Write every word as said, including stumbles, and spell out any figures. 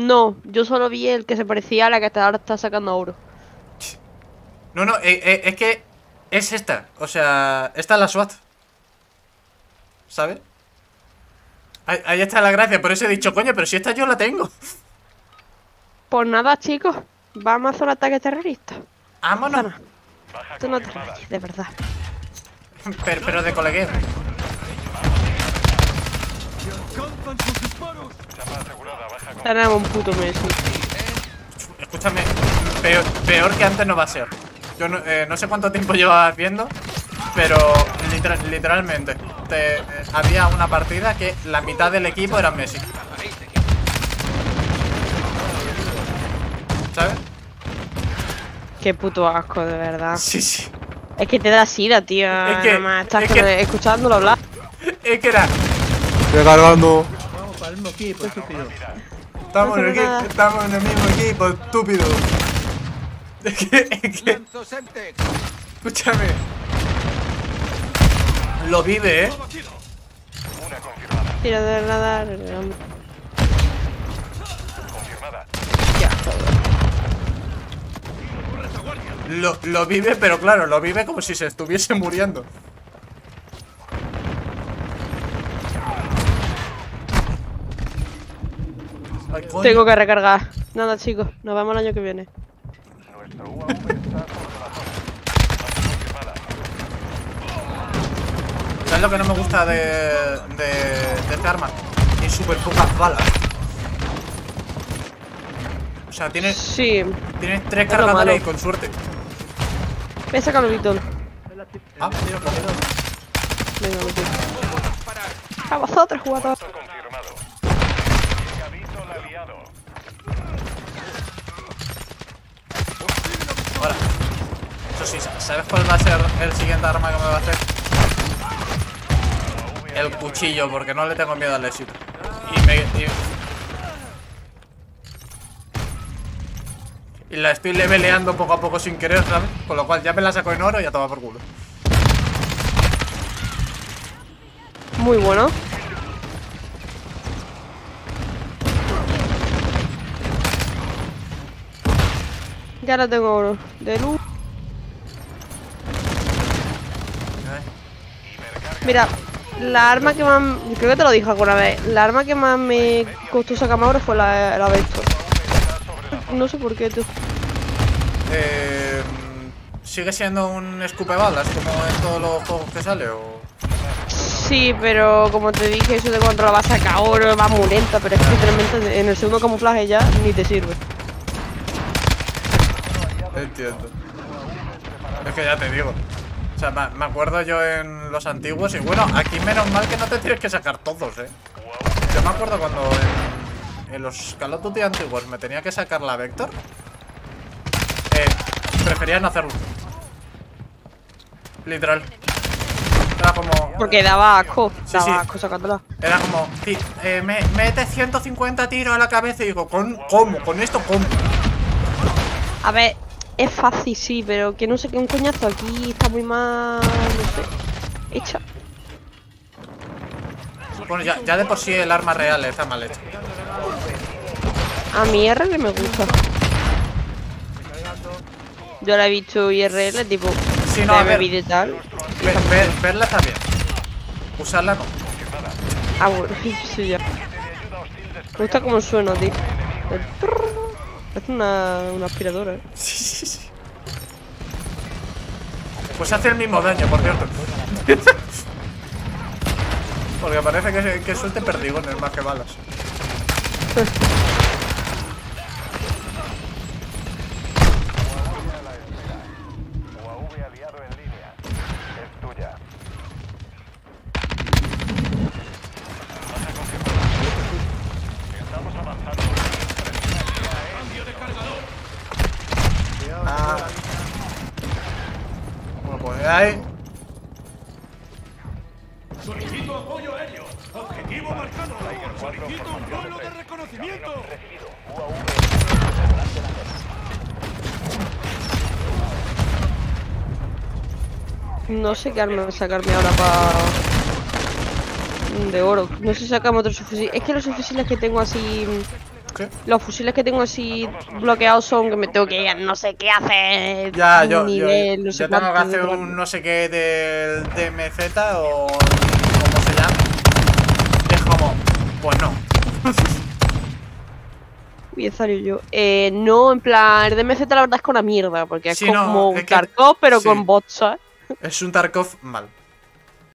No, yo solo vi el que se parecía a la que ahora está sacando oro. No, no, eh, eh, es que es esta. O sea, esta es la SWAT. ¿Sabes? Ahí, ahí está la gracia. Por eso he dicho, coño, pero si esta yo la tengo. Pues nada, chicos. Vamos a hacer un ataque terrorista. Vámonos. Zona. Tú no te rayes, de verdad. Pero, pero de colegueo. Tenemos un puto Messi. Escúchame, peor, peor que antes no va a ser. Yo no, eh, no sé cuánto tiempo llevas viendo, pero literal, literalmente te, eh, había una partida que la mitad del equipo era Messi. ¿Sabes? Qué puto asco, de verdad. Sí, sí. Es que te da sida, tío. Es que- Nada más estás es que- escuchándolo hablar. Es que era. Estoy cargando. Vamos para el mismo equipo, estúpido. Estamos en, el, No pasa nada. equi- estamos en el mismo equipo, estúpido. Es que, es que. Escúchame. Lo vive, eh. Tira de radar. Lo, lo vive, pero claro, lo vive como si se estuviese muriendo. Ay, coño. Tengo que recargar. Nada, chicos. Nos vemos el año que viene. ¿Sabes lo que no me gusta de, de, de este arma? Tiene súper pocas balas. O sea, tienes, Sí. tienes tres Es lo malo. cargadores y con suerte. Voy a sacarlo, Víctor. Ah, mira, pues, Venga, Víctor. A vosotros, jugadores. ahora. Eso sí, ¿sabes cuál va a ser el siguiente arma que me va a hacer? El cuchillo, porque no le tengo miedo al éxito. Y me... Y, y la estoy leveleando poco a poco sin querer, ¿sabes? Con lo cual ya me la saco en oro y ya toma por culo. Muy bueno. Ya la tengo oro. De luz. Mira, la arma que más... Creo que te lo dije alguna vez. La arma que más me costó sacarme oro fue la, la Vector. No sé por qué, tú. Eh, ¿Sigue siendo un escupebalas como en todos los juegos que sale o...? Sí, pero como te dije, eso de cuando la vas a sacar oro va muy lenta. Pero es que literalmente en el segundo camuflaje ya ni te sirve. Entiendo. Es que ya te digo. O sea, me, me acuerdo yo en los antiguos y bueno, aquí menos mal que no te tienes que sacar todos, eh. Yo me acuerdo cuando en, en los Call of Duty antiguos me tenía que sacar la Vector. Eh, prefería no hacerlo. Literal. Era como... Porque daba asco. Sí, Daba sí. asco sacándola. Era como... Sí, eh, me, mete ciento cincuenta tiros a la cabeza y digo, ¿con, ¿cómo? ¿Con esto cómo? A ver, es fácil, sí, pero que no sé qué un coñazo aquí está muy mal, no sé, hecha. Bueno, ya, ya de por sí el arma real está mal hecha. A mí R L me gusta. Yo la he visto I R L, tipo, Sí, no, a ver. vídeo y tal. Ver, ver- verla está bien. Usarla no. Ah, bueno, sí, ya. Me gusta cómo suena, tío. El trrr. Es una, una aspiradora, ¿eh? Sí, sí, sí. Pues hace el mismo daño, por cierto. Porque parece que, que suelte perdigones más que balas. Ah. Bueno, pues ahí. Solicito apoyo aéreo. Objetivo marcado. Solicito un vuelo de reconocimiento. No sé qué arma sacarme ahora para... de oro. No sé si sacamos otros subfusiles. Es que los subfusiles que tengo así... ¿Qué? Los fusiles que tengo así bloqueados son que me tengo que ir a no sé qué hacer. Ya, yo, yo, nivel, no sé yo tengo que cuánto, hacer no sé un no sé qué del D M Z o como se llama. Y es como, pues no. Voy a salir yo. Eh, no, en plan, el D M Z la verdad es que una mierda, porque es Sí, no, como es un que- Tarkov, pero sí. con bots, ¿sabes? Es un Tarkov mal.